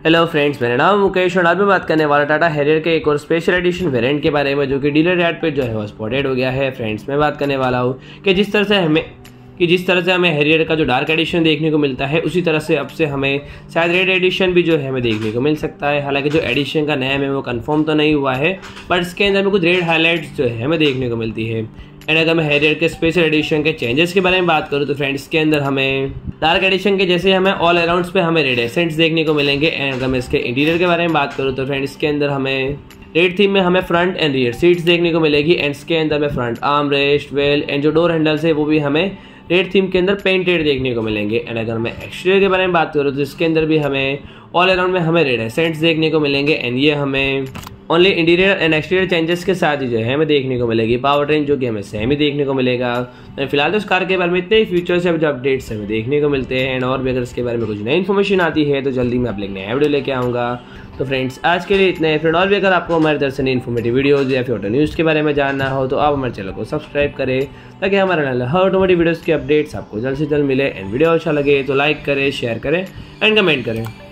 Hello friends, मेरा नाम मुकेश और आज मैं बात करने वाला टाटा हैरियर के एक और स्पेशल एडिशन वेरिएंट के बारे में जो कि डीलर रेट पे जो है वो स्पॉटेड हो गया है। फ्रेंड्स, मैं बात करने वाला हूँ कि जिस तरह से हमें हैरियर का जो डार्क एडिशन देखने को मिलता है उसी तरह से अब से हमें शायद रेड एडिशन भी जो है हमें देखने को मिल सकता है। हालांकि जो एडिशन का नेम है वो कंफर्म तो नहीं हुआ है, बट इसके अंदर में कुछ रेड हाईलाइट्स जो है हमें देखने को मिलती है। एंड अगर मैं हैरियर के स्पेशल एडिशन के चेंजेस के बारे में बात करूँ तो फ्रेंड्स के अंदर हमें डार्क एडिशन के जैसे हमें ऑल अराउंड्स पे हमें रेड एसेंट्स देखने को मिलेंगे। एंड अगर मैं इसके इंटीरियर के बारे में बात करूँ तो फ्रेंड्स के अंदर हमें रेड थीम में हमें फ्रंट एंड रियर सीट्स देखने को मिलेगी। एंड इसके अंदर में front arm rest well and जो डोर हैंडल्स है वो भी हमें रेड थीम के अंदर पेंटेड देखने को मिलेंगे। एंड अगर मैं एक्सटीरियर के बारे में बात करूँ तो इसके अंदर भी हमें ऑल अराउंड में हमें रेड एसेंट्स देखने को मिलेंगे। एंड ये हमें only interior and exterior changes के साथ ही जो है हमें देखने को मिलेगी। पावर ट्रेन जो कि हमें सेम ही देखने को मिलेगा। फिलहाल तो इस कार के बारे में इतने ही फीचर्स है जो अपडेट्स हमें देखने को मिलते हैं। एंड और भी अगर इसके बारे में कुछ नई इन्फॉर्मेशन आती है तो जल्दी मैं आप लेकर नया वीडियो लेके आऊँगा। तो फ्रेंड्स, आज के लिए इतना है। फ्रेंड, और भी अगर आपको हमारे तरफ से इन्फॉर्मेटिव वीडियोज़ या फिर ऑटो न्यूज़ के बारे में जानना हो तो आप हमारे चैनल को सब्सक्राइब करें ताकि हमारे हर ऑटोमेटिक वीडियोज़ के अपडेट्स आपको जल्द से जल्द मिले। एंड वीडियो अच्छा लगे तो लाइक करें, शेयर करें एंड कमेंट करें।